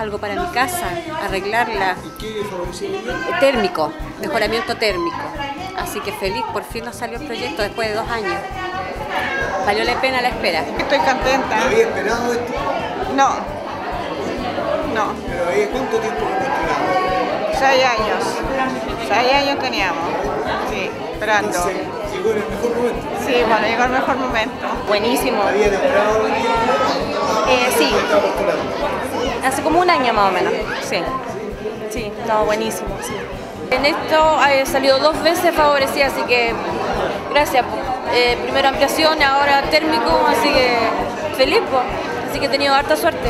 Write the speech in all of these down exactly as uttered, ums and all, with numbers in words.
algo para mi casa, arreglarla. ¿Y qué favorecimiento? Térmico, mejoramiento térmico. Así que feliz, por fin nos salió el proyecto después de dos años. Valió la pena la espera. Estoy contenta. ¿No había esperado esto? No, no, ¿Pero había cuánto tiempo que esperado? seis años. Seis años teníamos, sí, esperando. Entonces, llegó en el mejor momento. Sí, bueno, llegó el mejor momento. Buenísimo. ¿Había enamorado? Eh, sí, ¿Estaba postulando? hace como un año más o menos. Sí, sí, no, buenísimo. Sí. En esto he salido dos veces favorecida, así que gracias. Eh, primero ampliación, ahora térmico, así que feliz, pues. Así que he tenido harta suerte.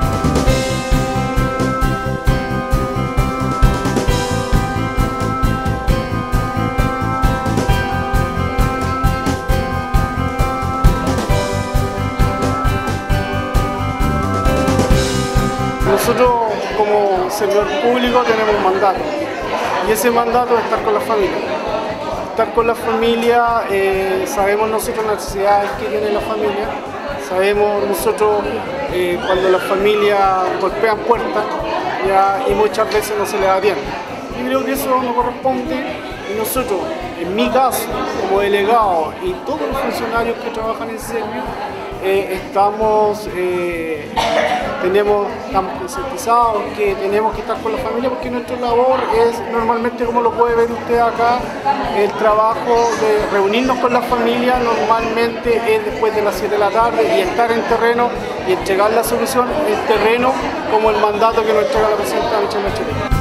Nosotros como servidor público tenemos un mandato y ese mandato es estar con la familia. Estar con la familia, eh, sabemos nosotros las necesidades que tiene la familia, sabemos nosotros eh, cuando las familias golpean puertas ya, y muchas veces no se les atiende. Y creo que eso nos corresponde y nosotros, en mi caso, como delegado y todos los funcionarios que trabajan en servicio, eh, estamos, eh, tenemos, estamos concientizados que tenemos que estar con la familia porque nuestra labor es normalmente, como lo puede ver usted acá, el trabajo de reunirnos con la familia normalmente es después de las siete de la tarde y estar en terreno y entregar la solución en terreno como el mandato que nos entrega la presidenta Michelle Bachelet.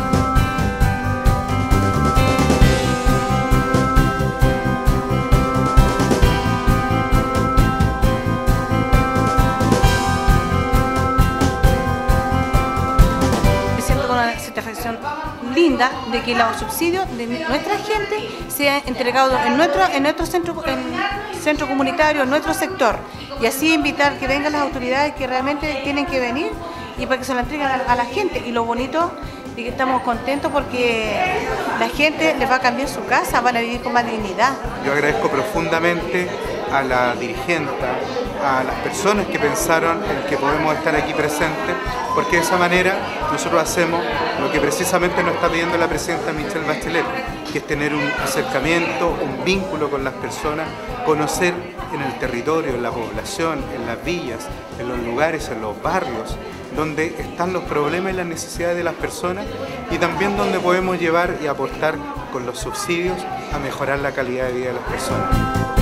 Satisfacción linda de que los subsidios de nuestra gente sean entregados en nuestro, en nuestro centro, en centro comunitario, en nuestro sector, y así invitar que vengan las autoridades que realmente tienen que venir y para que se lo entreguen a, a la gente. Y lo bonito es que estamos contentos porque la gente les va a cambiar su casa, van a vivir con más dignidad. Yo agradezco profundamente a la dirigenta, a las personas que pensaron en que podemos estar aquí presentes, porque de esa manera nosotros hacemos lo que precisamente nos está pidiendo la presidenta Michelle Bachelet, que es tener un acercamiento, un vínculo con las personas, conocer en el territorio, en la población, en las villas, en los lugares, en los barrios, donde están los problemas y las necesidades de las personas y también donde podemos llevar y aportar con los subsidios a mejorar la calidad de vida de las personas.